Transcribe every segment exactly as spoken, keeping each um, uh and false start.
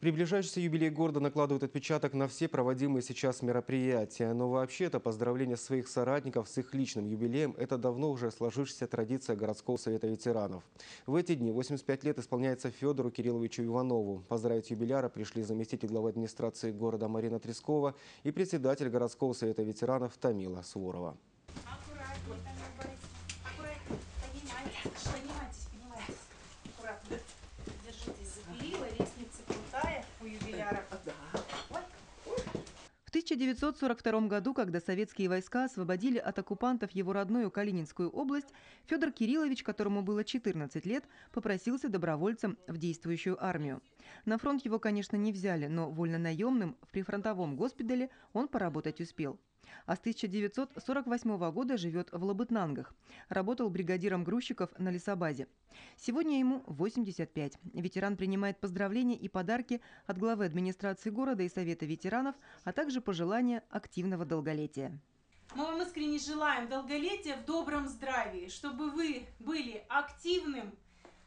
Приближающийся юбилей города накладывает отпечаток на все проводимые сейчас мероприятия. Но вообще-то поздравление своих соратников с их личным юбилеем – это давно уже сложившаяся традиция городского совета ветеранов. В эти дни восемьдесят пять лет исполняется Федору Кирилловичу Иванову. Поздравить юбиляра пришли заместитель главы администрации города Марина Трескова и председатель городского совета ветеранов Тамила Суворова. Аккуратнее, Тамила Борисовна. Аккуратнее. Поднимайтесь, поднимайтесь, поднимайтесь. Аккуратно. Держитесь за перила, лестница крутая у юбиляра. В тысяча девятьсот сорок втором году, когда советские войска освободили от оккупантов его родную Калининскую область, Федор Кириллович, которому было четырнадцать лет, попросился добровольцем в действующую армию. На фронт его, конечно, не взяли, но вольнонаемным в прифронтовом госпитале он поработать успел. А с тысяча девятьсот сорок восьмого года живет в Лабытнангах. Работал бригадиром грузчиков на лесобазе. Сегодня ему восемьдесят пять. Ветеран принимает поздравления и подарки от главы администрации города и совета ветеранов, а также пожелания активного долголетия. Мы вам искренне желаем долголетия в добром здравии, чтобы вы были активным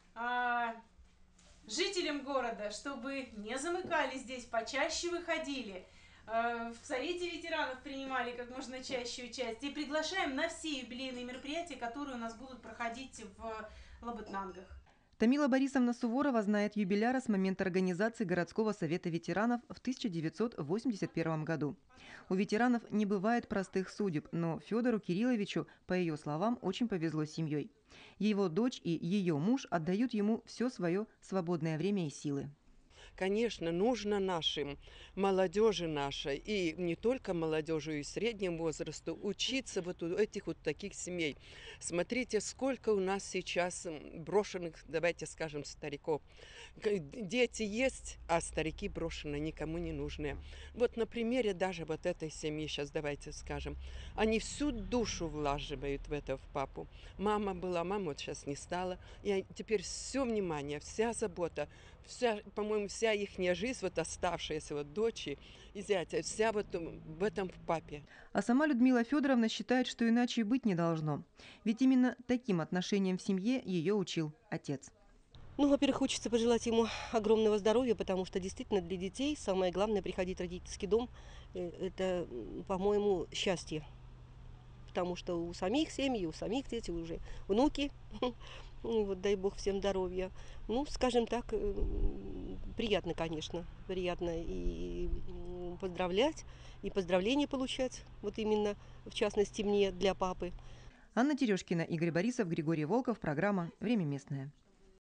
а, жителем города, чтобы не замыкали здесь, почаще выходили. В Совете ветеранов принимали как можно чаще участие. И приглашаем на все юбилейные мероприятия, которые у нас будут проходить в Лабытнангах. Тамила Борисовна Суворова знает юбиляра с момента организации городского совета ветеранов в тысяча девятьсот восемьдесят первом году. У ветеранов не бывает простых судеб, но Федору Кирилловичу, по ее словам, очень повезло с семьей. Его дочь и ее муж отдают ему все свое свободное время и силы. Конечно, нужно нашим, молодежи нашей, и не только молодежи, и среднему возрасту, учиться вот у этих вот таких семей. Смотрите, сколько у нас сейчас брошенных, давайте скажем, стариков. Дети есть, а старики брошены, никому не нужны. Вот на примере даже вот этой семьи, сейчас давайте скажем, они всю душу влаживают в это, в папу. Мама была, мама вот сейчас не стала, и теперь все внимание, вся забота, вся, по-моему, вся их жизнь, вот оставшаяся вот дочери и зятя, вся вот в этом в папе. А сама Людмила Федоровна считает, что иначе и быть не должно. Ведь именно таким отношением в семье ее учил отец. Ну, во-первых, хочется пожелать ему огромного здоровья, потому что действительно для детей самое главное приходить в родительский дом. Это, по-моему, счастье. Потому что у самих семьи, у самих детей уже внуки. Вот, дай бог всем здоровья. Ну, скажем так, приятно, конечно, приятно и поздравлять, и поздравления получать, вот именно, в частности, мне, для папы. Анна Терешкина, Игорь Борисов, Григорий Волков. Программа «Время местное».